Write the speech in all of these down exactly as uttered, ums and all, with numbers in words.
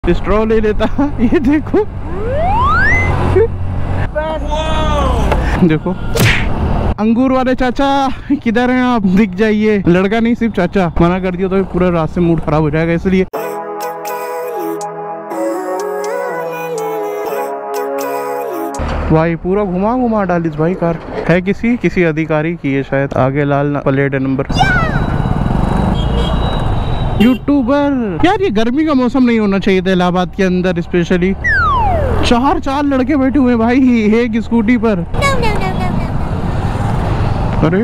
Straw ले लेता। ये देखो देखो अंगूर वाले चाचा किधर हैं आप, दिख जाइए। लड़का नहीं सिर्फ चाचा, मना कर दिया तो पूरा रात से मूड खराब हो जाएगा, इसलिए भाई पूरा घुमा घुमा डालिस भाई। कार है किसी किसी अधिकारी की है शायद, आगे लाल प्लेट है नंबर। यूट्यूबर यार, ये गर्मी का मौसम नहीं होना चाहिए था इलाहाबाद के अंदर स्पेशली। चार चार लड़के बैठे हुए भाई एक स्कूटी पर। अरे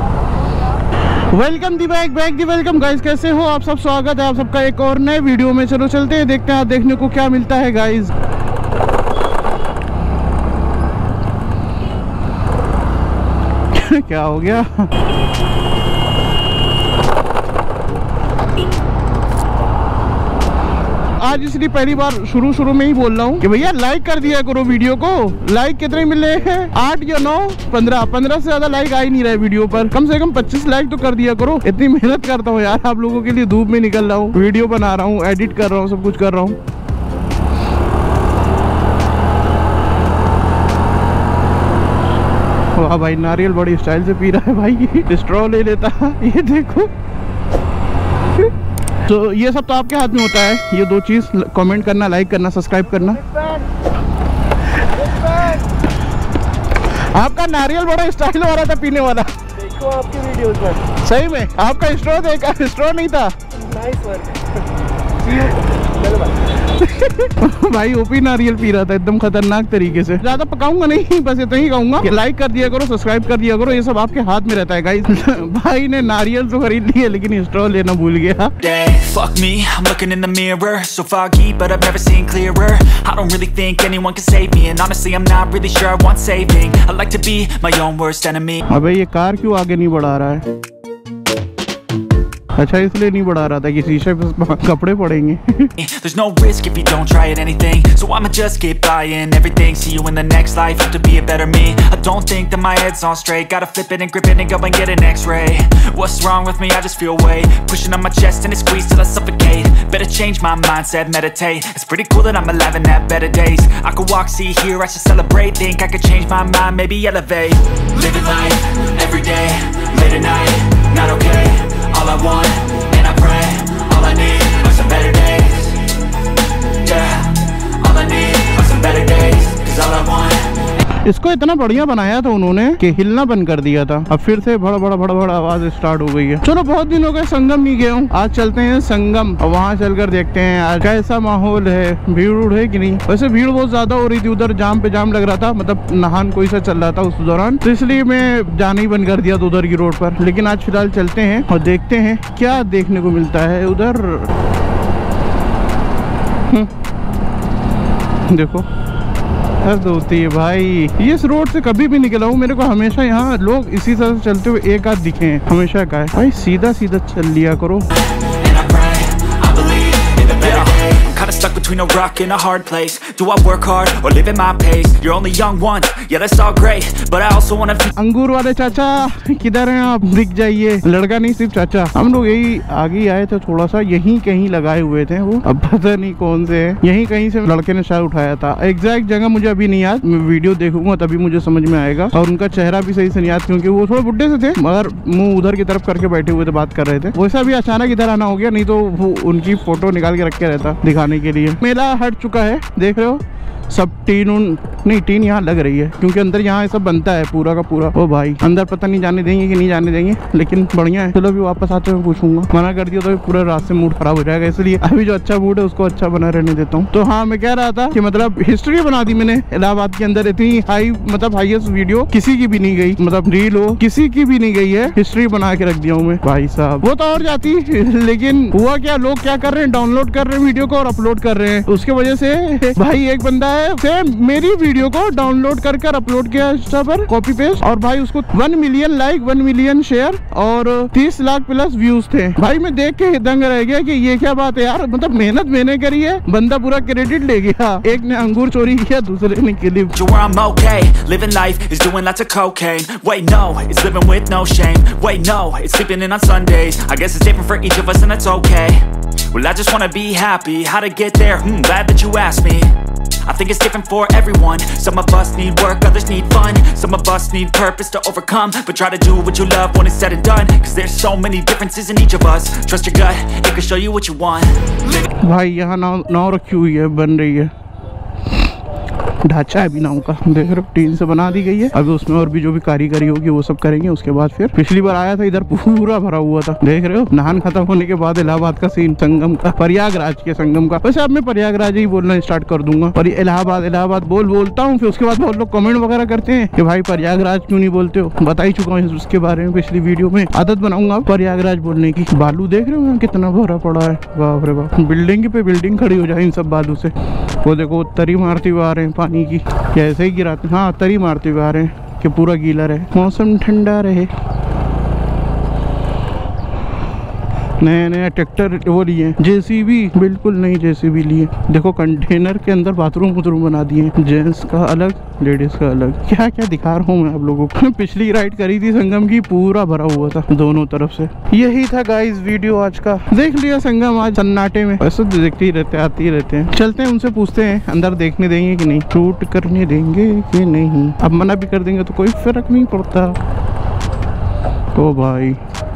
welcome the back back the welcome guys, कैसे हो आप सब? स्वागत है आप सबका एक और नए वीडियो में। चलो चलते हैं, देखते हैं आप देखने को क्या मिलता है गाइस। क्या हो गया? आज इसलिए पहली बार शुरू शुरू में ही बोल रहा हूँ कि भैया लाइक कर दिया करो वीडियो को। लाइक कितने मिल रहे हैं? आठ या नौ? पंद्रह पंद्रह से ज्यादा लाइक आ ही नहीं रहा है वीडियो पर। कम से कम पच्चीस लाइक तो कर दिया करो। इतनी मेहनत करता हूँ यार आप लोगों के लिए, धूप में निकल रहा हूँ, वीडियो बना रहा हूँ, एडिट कर रहा हूँ, सब कुछ कर रहा हूँ। वाह भाई, नारियल बड़ी स्टाइल से पी रहा है भाई। स्ट्रॉ ले लेता। ये देखो तो ये सब तो आपके हाथ में होता है। ये दो चीज, कमेंट करना, लाइक करना, सब्सक्राइब करना। आपका नारियल बड़ा स्टाइल हो रहा था पीने वाला, देखो आपकी वीडियोस में। सही में आपका स्ट्रॉ देखा, स्ट्रॉ नहीं था। Nice work. भाई ओपी नारियल पी रहा था एकदम खतरनाक तरीके से। ज्यादा पकाऊंगा नहीं, बस इतना ही कहूंगा कि लाइक कर दिया करो, सब्सक्राइब कर दिया करो, ये सब आपके हाथ में रहता है गाइस। भाई ने नारियल तो खरीद लिया लेकिन स्ट्रॉ लेना भूल गया। Fuck me, I'm looking in the mirror, so foggy, but I've never seen clearer. I don't really think anyone can save me, and honestly I'm not really sure I want saving. I like to be my own worst enemy. अबे ये car क्यों आगे नहीं बढ़ा रहा है? अच्छा इसलिए नहीं बढ़ा रहा था कि शीशे पे कपड़े पड़ेंगे। There's no risk if you don't try at anything, so I'ma just keep buying everything. See you in the next life, have to be a better me. I don't think that my head's on straight, gotta flip it and grip it and go and get an x-ray. What's wrong with me? I just feel weight pushing on my chest and it squeezes till I suffocate. Better change my mindset, meditate. It's pretty cool that I'm alive and have better days. I could walk, see, hear, I should celebrate. Think I could change my mind, maybe elevate. Living life, every day, late at night, not okay. All I want, and I pray, all I need are some better days. Yeah, all I need are some better days. Cause all I want. इसको इतना बढ़िया बनाया था उन्होंने कि हिलना बंद कर दिया था। अब फिर से भड़ भड़ भड़ भड़ आवाज स्टार्ट हो गई है। चलो बहुत दिन हो गए संगम नहीं गए हूँ, आज चलते हैं संगम और वहाँ चलकर देखते हैं आज कैसा माहौल है, भीड़ उड़ है कि नहीं। वैसे भीड़ बहुत ज्यादा हो रही थी, उधर जाम पे जाम लग रहा था, मतलब नहान कोई सा चल रहा था उस दौरान, तो इसलिए मैं जाना ही बंद कर दिया था उधर की रोड पर। लेकिन आज फिलहाल चलते हैं और देखते हैं क्या देखने को मिलता है उधर। देखो हद होती है भाई, ये इस रोड से कभी भी निकला हूँ, मेरे को हमेशा यहाँ लोग इसी तरह से चलते हुए एक आध दिखे हैं हमेशा। का है भाई, सीधा सीधा चल लिया करो। Kinda stuck between a rock and a hard place. Do I work hard or live at my pace? You're only young once, yeah that's all great, but I also wanna be. अंगूर वाले चाचा किधर हैं आप, दिख जाइए। लड़का नहीं सिर्फ चाचा। हम लोग यही आगे आए थे, थोड़ा सा यहीं कहीं लगाए हुए थे वो, अब पता नहीं कौन से है। यहीं कहीं से लड़के ने शायद उठाया था। एग्जैक्ट जगह मुझे अभी नहीं याद, मैं वीडियो देखूंगा तभी मुझे समझ में आएगा। और उनका चेहरा भी सही से नहीं याद, क्योंकि वो थोड़े बुड्ढे से थे मगर मुंह उधर की तरफ करके बैठे हुए थे, बात कर रहे थे। वैसा भी अचानक इधर आना हो गया, नहीं तो वो उनकी फोटो निकाल के रख के रहता दिखाने के लिए। मेला हट चुका है, देख रहे हो सब टीन उन नहीं, टीन यहाँ लग रही है क्योंकि अंदर यहाँ सब बनता है पूरा का पूरा। ओ भाई अंदर पता नहीं जाने देंगे कि नहीं जाने देंगे, लेकिन बढ़िया है। चलो अभी वापस आते हुए पूछूंगा, मना कर दिया तो पूरा रात से मूड खराब हो जाएगा, इसलिए अभी जो अच्छा मूड है उसको अच्छा बना रहने देता हूँ। तो हाँ मैं कह रहा था कि मतलब हिस्ट्री बना दी मैंने इलाहाबाद के अंदर। इतनी हाई मतलब हाईएस्ट वीडियो किसी की भी नहीं गई, मतलब रील हो किसी की भी नहीं गई है, हिस्ट्री बना के रख दिया हूँ मैं भाई साहब। वो तो और जाती, लेकिन हुआ क्या, लोग क्या कर रहे हैं, डाउनलोड कर रहे हैं वीडियो को और अपलोड कर रहे हैं। उसके वजह से भाई एक बंदा है है सेम मेरी वीडियो को डाउनलोड कर कर अपलोड किया इंस्टा पर कॉपी पेस्ट, और भाई उसको one million like, one million share और तीस लाख प्लस व्यूज थे। भाई मैं देख के दंग रह गया कि ये क्या बात है यार, मतलब मेहनत मैंने करी है, बंदा पूरा क्रेडिट ले गया। एक ने अंगूर चोरी किया, दूसरे ने clip. I'm okay, living life is doing lots of cocaine. Wait no, it's living with no shame. Wait no, it's sleeping in on Sundays. I guess it's different for each of us and that's okay. Well, I just wanna be happy. How to get there? Hmm, glad that you asked me. I think it's different for everyone. Some of us need work, others need fun. Some of us need purpose to overcome. But try to do what you love when it's said and done. Cause there's so many differences in each of us. Trust your gut, it can show you what you want. Live भाई यहाँ नाव नाव रखी हुई है, बन रही है, ढांचा है अभी नाव का, देख रहे हो टीन से बना दी गई है। अभी उसमें और भी जो भी कारीगरी होगी वो सब करेंगे, उसके बाद फिर पिछली बार आया था इधर पूरा भरा हुआ था, देख रहे हो। नहान खत्म होने के बाद इलाहाबाद का सीन, संगम का, प्रयागराज के संगम का। वैसे अब मैं प्रयागराज ही बोलना स्टार्ट कर दूंगा, पर इलाहाबाद इलाहाबाद बोल बोलता हूँ, फिर उसके बाद बहुत लोग कमेंट वगैरह करते हैं कि भाई प्रयागराज क्यों नहीं बोलते हो। बता ही चुका हूँ उसके बारे में पिछली वीडियो में, आदत बनाऊंगा प्रयागराज बोलने की। बालू देख रहे हो कितना भरा पड़ा है, बाप रे बाप, बिल्डिंग पे बिल्डिंग खड़ी हो जाए इन सब बालू से। वो देखो तरी मारते हुए आ रहे हैं पानी की, कैसे ही गिराते, हाँ तरी मारते हुए आ रहे हैं कि पूरा गीला रहे, मौसम ठंडा रहे। नया नया ट्रैक्टर वो लिए, जेसीबी बिल्कुल नई जेसीबी लिए। देखो कंटेनर के अंदर बाथरूम वथरूम बना दिए, जेंट्स का अलग, लेडीज का अलग। क्या क्या दिखा रहा हूँ मैं आप लोगों को। पिछली राइड करी थी संगम की, पूरा भरा हुआ था दोनों तरफ से। यही था गाइस वीडियो आज का, देख लिया संगम आज सन्नाटे में। वैसे तो देखते ही रहते, आते ही रहते हैं। चलते हैं उनसे पूछते हैं अंदर देखने देंगे कि नहीं, शूट करने देंगे कि नहीं। अब मना भी कर देंगे तो कोई फर्क नहीं पड़ता। ओ भाई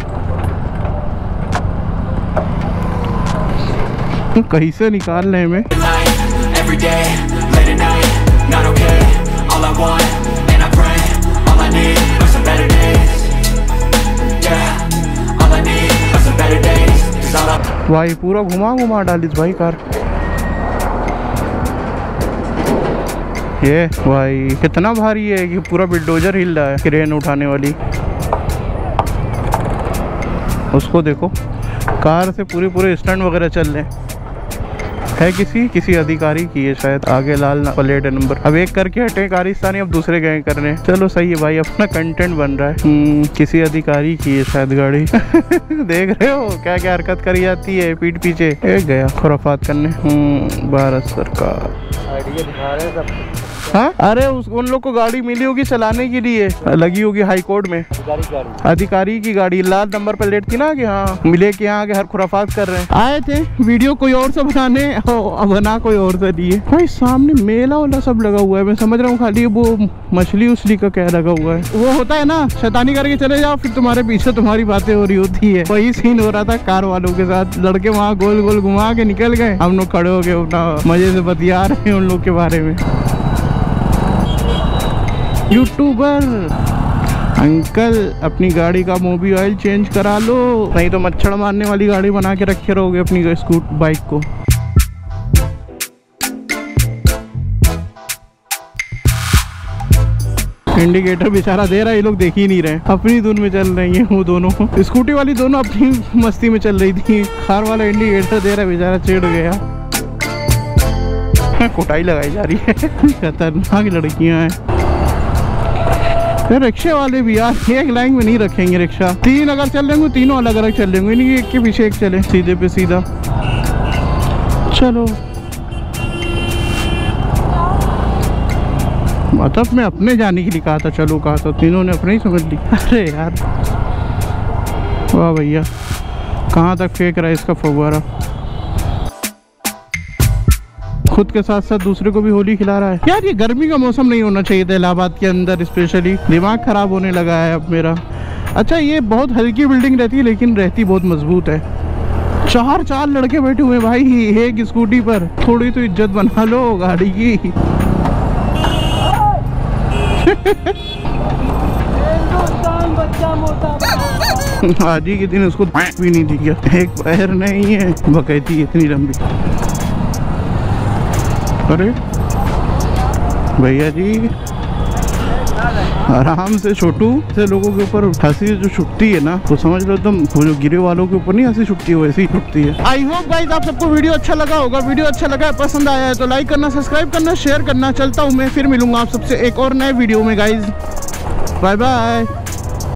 कहीं से निकाल रहे हैं। भाई पूरा घुमा घुमा डाली भाई कार। ये भाई कितना भारी है कि पूरा बिल्डोजर हिल रहा है, क्रेन उठाने वाली। उसको देखो, कार से पूरे पूरे स्टंट वगैरह चल रहे हैं। है किसी किसी अधिकारी की है शायद, आगे लाल प्लेट नंबर। अब एक करके हटे कारिस्तानी, अब दूसरे गए करने। चलो सही है भाई, अपना कंटेंट बन रहा है। किसी अधिकारी की है शायद गाड़ी। देख रहे हो क्या क्या हरकत करी जाती है पीठ पीछे। एक गया खुराफात करने। भारत सरकार दिखा रहे हैं सब। हाँ अरे उस उन लोग को गाड़ी मिली होगी चलाने के लिए, लगी होगी हाई कोर्ट में, अधिकारी की गाड़ी, लाल नंबर प्लेट थी ना कि हाँ मिले के यहाँ आगे हर खुराफात कर रहे हैं। आए थे वीडियो कोई और से बनाने, बना कोई और से दिए। भाई सामने मेला वाला सब लगा हुआ है, मैं समझ रहा हूँ खाली वो मछली उछली का क्या लगा हुआ है। वो होता है ना शैतानी करके चले जाओ, फिर तुम्हारे पीछे तुम्हारी बातें हो रही होती है। वही सीन हो रहा था कार वालों के साथ। लड़के वहाँ गोल गोल घुमा के निकल गए, हम लोग खड़े हो गए अपना मजे से बतिया रहे हैं उन लोग के बारे में। यूट्यूबर अंकल अपनी गाड़ी का मोबी ऑयल चेंज करा लो, नहीं तो मच्छर मारने वाली गाड़ी बना के रखे रहोगे अपनी स्कूट बाइक को। इंडिकेटर बेचारा दे रहा है, ये लोग देख ही नहीं रहे, अपनी धुन में चल रही है वो दोनों। स्कूटी वाली दोनों अपनी मस्ती में चल रही थी, कार वाला इंडिकेटर दे रहा है, बेचारा चिढ़ गया। कुटाई लगाई जा रही है। खतरनाक लड़कियां हैं। रिक्शे वाले भी यार एक लाइन में नहीं रखेंगे रिक्शा, तीन अगर चल रहे तीनों अलग अलग चल रहे, नहीं एक के पीछे एक चले, सीधे पे सीधा। चलो मतलब मैं अपने जाने के लिए कहा था, चलो कहा था, तीनों ने अपने ही समझ ली। अरे यार वाह भैया, कहाँ तक फेंक रहा है इसका फव्वारा, खुद के साथ साथ दूसरे को भी होली खिला रहा है। यार ये गर्मी का मौसम नहीं होना चाहिए था इलाहाबाद के अंदर, स्पेशली दिमाग खराब होने लगा है अब मेरा। अच्छा ये बहुत हल्की बिल्डिंग रहती है लेकिन रहती बहुत मजबूत है। चार चार लड़के बैठे हुए भाई एक स्कूटी पर, थोड़ी तो इज्जत बना लो गाड़ी की। आज ही के दिन उसको भी नहीं दिया, एक पैर नहीं है, बकैती इतनी लंबी। अरे भैया जी आराम से छोटू से लोगों के ऊपर हंसी जो छुटती है ना, तो समझ लो एकदम वो जो गिरे वालों के ऊपर नहीं हंसी छुटती है, वैसी छुटती है। आई होप गाइस आप सबको वीडियो अच्छा लगा होगा। वीडियो अच्छा लगा, पसंद आया है तो लाइक करना, सब्सक्राइब करना, शेयर करना। चलता हूँ मैं, फिर मिलूंगा आप सबसे एक और नए वीडियो में गाइज। Bye bye.